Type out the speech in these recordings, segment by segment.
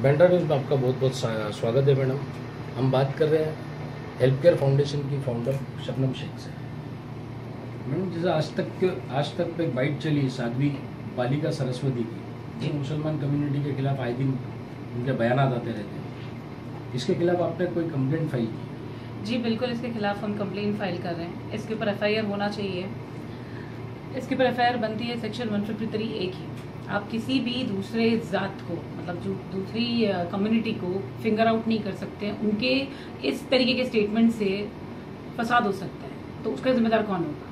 Bandra news में आपका बहुत बहुत स्वागत है मैडम। हम बात कर रहे हैं हेल्थ केयर फाउंडेशन की फाउंडर शबनम शेख से। मैडम, जैसे आज तक पे एक बाइट चली साध्वी बालिका सरस्वती की, जो मुसलमान कम्युनिटी के खिलाफ आए दिन उनके बयान आते रहते हैं, इसके खिलाफ आपने कोई कंप्लेंट फाइल की? जी बिल्कुल, इसके खिलाफ हम कंप्लेंट फाइल कर रहे हैं। इसके ऊपर एफआईआर होना चाहिए। इसके ऊपर एफआईआर बनती है सेक्शन 153A की। आप किसी भी दूसरे जात को, मतलब जो दूसरी कम्युनिटी को फिंगर आउट नहीं कर सकते। उनके इस तरीके के स्टेटमेंट से फसाद हो सकता है, तो उसका जिम्मेदार कौन होगा?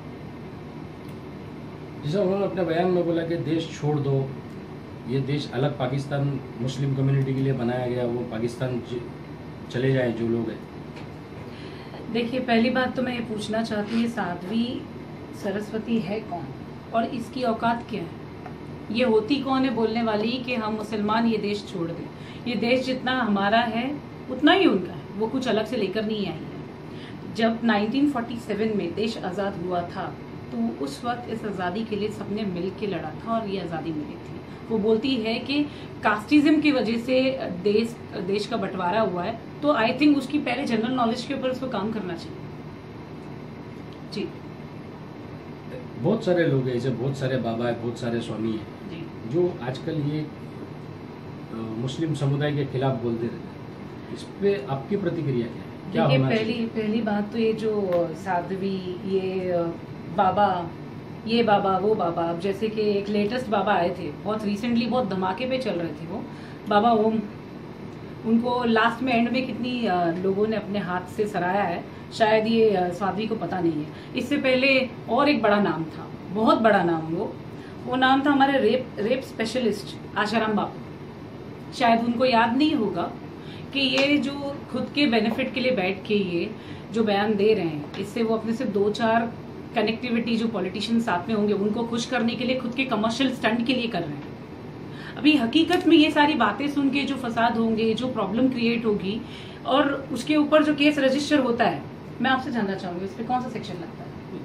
जैसे उन्होंने अपने बयान में बोला कि देश छोड़ दो, ये देश अलग पाकिस्तान मुस्लिम कम्युनिटी के लिए बनाया गया, वो पाकिस्तान चले जाए जो लोग हैं। देखिए, पहली बात तो मैं ये पूछना चाहती हूँ, साध्वी सरस्वती है कौन और इसकी औकात क्या है? ये होती कौन है बोलने वाली कि हम मुसलमान ये देश छोड़ दें? ये देश जितना हमारा है उतना ही उनका है, वो कुछ अलग से लेकर नहीं आई है। जब 1947 में देश आज़ाद हुआ था तो उस वक्त इस आज़ादी के लिए सबने मिल के लड़ा था और ये आज़ादी मिली थी। वो बोलती है कि कास्टिज्म की वजह से देश का बंटवारा हुआ है, तो आई थिंक उसकी पहले जनरल नॉलेज के ऊपर उसको काम करना चाहिए। जी, बहुत सारे लोग हैं, जैसे बहुत सारे बाबा है, बहुत सारे स्वामी हैं जो आजकल ये मुस्लिम समुदाय के खिलाफ बोलते रहते हैं। इस पे आपकी प्रतिक्रिया क्या है? क्या होना चाहिए? पहली बात तो ये जो साध्वी, ये बाबा, ये बाबा, वो बाबा, अब जैसे कि एक लेटेस्ट बाबा आए थे बहुत रिसेंटली, बहुत धमाके पे चल रहे थे वो बाबा ओम। उनको लास्ट में एंड में कितनी लोगों ने अपने हाथ से सराहा है, शायद ये साध्वी को पता नहीं है। इससे पहले और एक बड़ा नाम था, बहुत बड़ा नाम, वो नाम था हमारे रेप स्पेशलिस्ट आशाराम बापू। शायद उनको याद नहीं होगा कि ये जो खुद के बेनिफिट के लिए बैठ के ये जो बयान दे रहे हैं, इससे वो अपने सिर्फ 2-4 कनेक्टिविटी जो पॉलिटिशियन साथ में होंगे उनको खुश करने के लिए, खुद के कमर्शियल स्टंट के लिए कर रहे हैं। अभी हकीकत में ये सारी बातें सुन के जो फसाद होंगे, जो प्रॉब्लम क्रिएट होगी और उसके ऊपर जो केस रजिस्टर होता है, मैं आपसे जानना चाहूंगी उस पर कौन सा सेक्शन लगता है?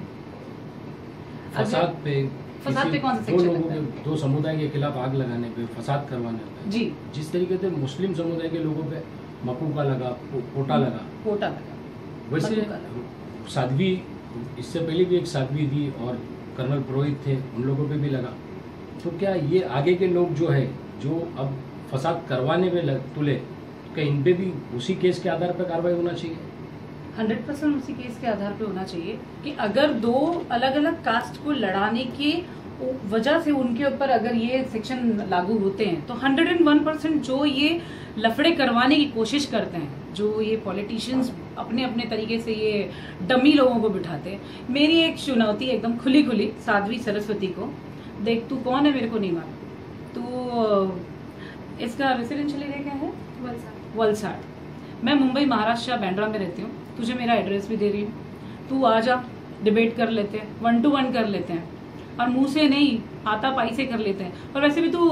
फसाद पे कौन सा सेक्शन लगता है? दो समुदाय के खिलाफ आग लगाने पे, फसाद करवाने पे। जी, जिस तरीके से मुस्लिम समुदाय के लोगों पे मकूका लगा, कोटा लगा, वैसे साध्वी, इससे पहले भी एक साध्वी थी और कर्नल पुरोहित थे, उन लोगों पे भी लगा। तो क्या ये आगे के लोग जो है, जो अब फसाद करवाने पे तुले, क्या इन पे भी उसी केस के आधार पर कार्रवाई होना चाहिए? 100% उसी केस के आधार पे होना चाहिए कि अगर दो अलग अलग कास्ट को लड़ाने की वजह से उनके ऊपर अगर ये सेक्शन लागू होते हैं, तो 101% जो ये लफड़े करवाने की कोशिश करते हैं, जो ये पॉलिटिशियंस अपने अपने तरीके से ये डमी लोगों को बिठाते हैं, मेरी एक चुनौती एकदम खुली साध्वी सरस्वती को, देख तू कौन है मेरे को नहीं मालूम, तू इसका रेसिडेंशियल एरिया क्या है? वलसाड। मैं मुंबई महाराष्ट्र बैंड्रा में रहती हूँ, तुझे मेरा एड्रेस भी दे रही हूँ, तू आ जा, डिबेट कर लेते हैं, 1-to-1 कर लेते हैं, और मुंह से नहीं हाथापाई से कर लेते हैं। और वैसे भी तू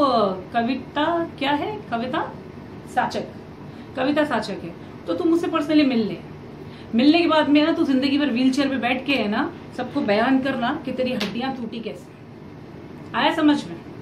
कविता साचक है, तो तू मुझसे पर्सनली मिलने के बाद में ना, तू जिंदगी भर व्हीलचेयर पे बैठ के है ना सबको बयान करना कि तेरी हड्डियां टूटी कैसे। आया समझ में?